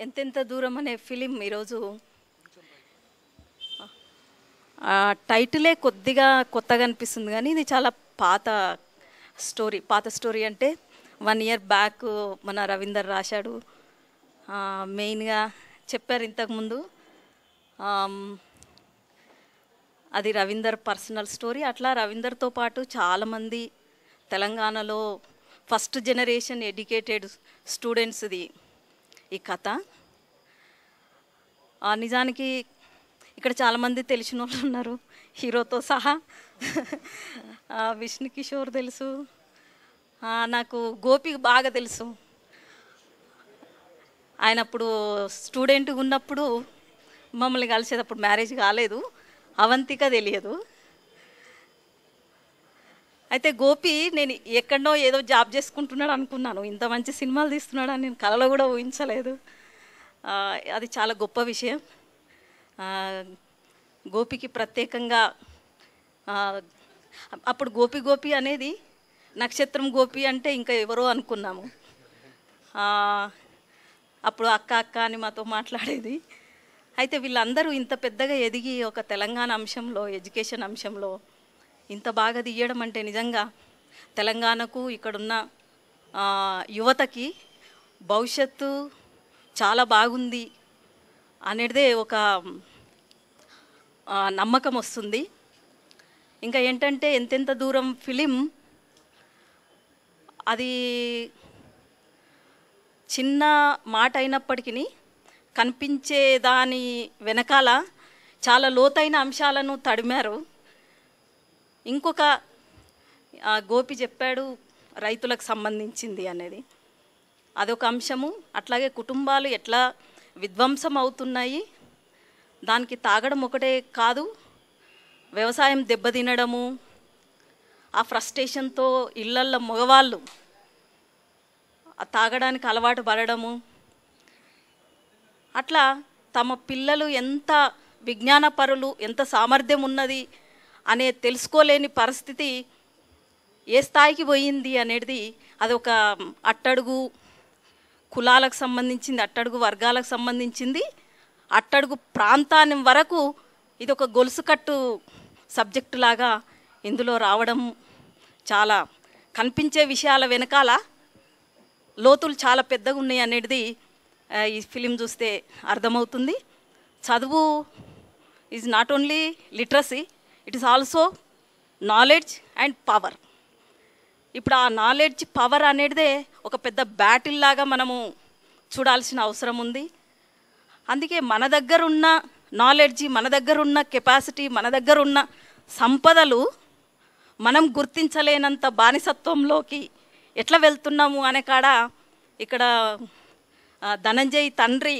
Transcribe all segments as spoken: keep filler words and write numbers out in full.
ఎంతెంత దూరం అనే ఫిలిం ఈరోజు టైటిలే కొద్దిగా కొత్తగా అనిపిస్తుంది, కానీ ఇది చాలా పాత స్టోరీ. పాత స్టోరీ అంటే వన్ ఇయర్ బ్యాక్ మన రవీందర్ రాశాడు. మెయిన్గా చెప్పారు ఇంతకుముందు, అది రవీందర్ పర్సనల్ స్టోరీ. అట్లా రవీందర్తో పాటు చాలామంది తెలంగాణలో ఫస్ట్ జనరేషన్ ఎడ్యుకేటెడ్ స్టూడెంట్స్ది ఈ కథ. నిజానికి ఇక్కడ చాలామంది తెలిసిన వాళ్ళు ఉన్నారు, హీరోతో సహా. విష్ణు కిషోర్ తెలుసు, నాకు గోపి బాగా తెలుసు. ఆయన అప్పుడు స్టూడెంట్గా ఉన్నప్పుడు మమ్మల్ని కలిసేటప్పుడు మ్యారేజ్ కాలేదు, అవంతిక తెలియదు. అయితే గోపి నేను ఎక్కడో ఏదో జాబ్ చేసుకుంటున్నాడు అనుకున్నాను, ఇంత మంచి సినిమాలు తీస్తున్నాడు అని నేను కలలో కూడా ఊహించలేదు. అది చాలా గొప్ప విషయం. గోపికి ప్రత్యేకంగా అప్పుడు గోపి గోపి అనేది నక్షత్రం గోపి అంటే ఇంకా ఎవరో అనుకున్నాము. అప్పుడు అక్క అక్క అని మాతో మాట్లాడేది. అయితే వీళ్ళందరూ ఇంత పెద్దగా ఎదిగి ఒక తెలంగాణ అంశంలో, ఎడ్యుకేషన్ అంశంలో ఇంత బాగా తీయడం అంటే నిజంగా తెలంగాణకు ఇక్కడున్న యువతకి భవిష్యత్తు చాలా బాగుంది అనేదే ఒక నమ్మకం వస్తుంది. ఇంకా ఏంటంటే ఎంతెంత దూరం ఫిలిం అది చిన్న మాట అయినప్పటికీ కనిపించే దాని వెనకాల చాలా లోతైన అంశాలను తడిమారు. ఇంకొక గోపి చెప్పాడు రైతులకు సంబంధించింది అనేది, అదొక అంశము. అట్లాగే కుటుంబాలు ఎట్లా విధ్వంసం అవుతున్నాయి, దానికి తాగడం ఒకటే కాదు, వ్యవసాయం దెబ్బతినడము, ఆ ఫ్రస్ట్రేషన్తో ఇళ్ళల్లో మగవాళ్ళు తాగడానికి అలవాటు పడడము, అట్లా తమ పిల్లలు ఎంత విజ్ఞానపరులు, ఎంత సామర్థ్యం ఉన్నది అనే తెలుసుకోలేని పరిస్థితి ఏ స్థాయికి పోయింది అనేది అదొక అట్టడుగు కులాలకు సంబంధించింది, అట్టడుగు వర్గాలకు సంబంధించింది, అట్టడుగు ప్రాంతాన్ని వరకు ఇది ఒక గొలుసుకట్టు సబ్జెక్టు లాగా ఇందులో రావడం, చాలా కనిపించే విషయాల వెనకాల లోతులు చాలా పెద్దగా ఉన్నాయి అనేది ఈ ఫిలిం చూస్తే అర్థమవుతుంది. చదువు is not only literacy, it is also knowledge and power. ఇప్పుడు ఆ నాలెడ్జ్ పవర్ అనేదే ఒక పెద్ద బ్యాటిల్ లాగా మనము చూడాల్సిన అవసరం ఉంది. అందుకే మన దగ్గర ఉన్న నాలెడ్జి, మన దగ్గర ఉన్న కెపాసిటీ, మన దగ్గర ఉన్న సంపదలు మనం గుర్తించలేనంత బానిసత్వంలోకి ఎట్లా వెళ్తున్నాము అనే కాడ ఇక్కడ ధనంజయ్ తండ్రి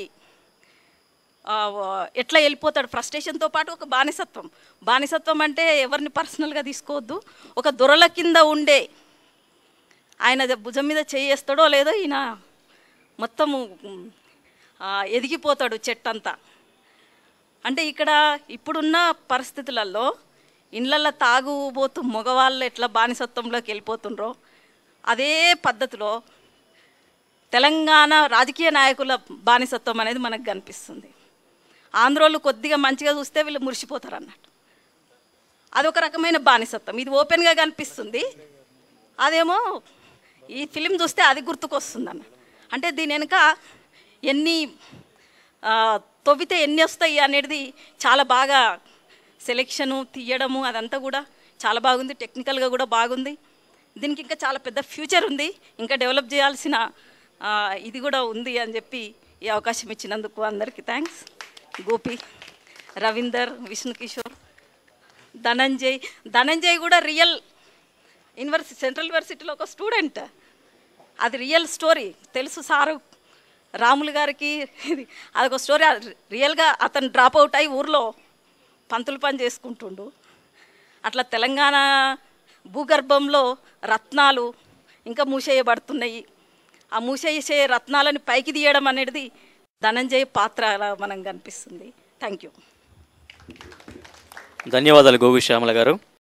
ఎట్లా వెళ్ళిపోతాడు, ఫ్రస్ట్రేషన్తో పాటు ఒక బానిసత్వం. బానిసత్వం అంటే ఎవరిని పర్సనల్గా తీసుకోవద్దు, ఒక దొరల కింద ఉండే ఆయన భుజం మీద చేయేస్తాడో లేదో ఈయన మొత్తము ఎదిగిపోతాడు చెట్టంతా. అంటే ఇక్కడ ఇప్పుడున్న పరిస్థితులలో ఇళ్ళల్లో తాగుబోతూ మగవాళ్ళు ఎట్లా బానిసత్వంలోకి వెళ్ళిపోతుండ్రో అదే పద్ధతిలో తెలంగాణ రాజకీయ నాయకుల బానిసత్వం అనేది మనకు కనిపిస్తుంది. ఆంధ్రోళ్ళు కొద్దిగా మంచిగా చూస్తే వీళ్ళు మురిసిపోతారు అన్నట్టు, అదొక రకమైన బానిసత్వం. ఇది ఓపెన్గా కనిపిస్తుంది, అదేమో ఈ ఫిలిం చూస్తే అది గుర్తుకొస్తుంది అన్నట్టు. అంటే దీని వెనుక ఎన్ని తవ్వితే ఎన్ని వస్తాయి అనేది చాలా బాగా సెలెక్షను తీయడము అదంతా కూడా చాలా బాగుంది, టెక్నికల్గా కూడా బాగుంది. దీనికి ఇంకా చాలా పెద్ద ఫ్యూచర్ ఉంది, ఇంకా డెవలప్ చేయాల్సిన ఇది కూడా ఉంది అని చెప్పి ఈ అవకాశం ఇచ్చినందుకు అందరికీ థ్యాంక్స్. గోపి, రవీందర్, విష్ణు కిషోర్, ధనంజయ్. ధనంజయ్ కూడా రియల్ యూనివర్సిటీ, సెంట్రల్ యూనివర్సిటీలో ఒక స్టూడెంట్. అది రియల్ స్టోరీ తెలుసు సారు రాములు గారికి. ఇది అదొక స్టోరీ. రియల్గా అతను డ్రాప్ అవుట్ అయ్యి ఊర్లో పంతులు పని చేసుకుంటుండు. అట్లా తెలంగాణ భూగర్భంలో రత్నాలు ఇంకా మూసేయబడుతున్నాయి. ఆ మూసేసే రత్నాలని పైకి తీయడం అనేది ధనంజయ్ పాత్ర మనం కనిపిస్తుంది. Thank you. ధన్యవాదాలు గోగు శ్యామల గారు.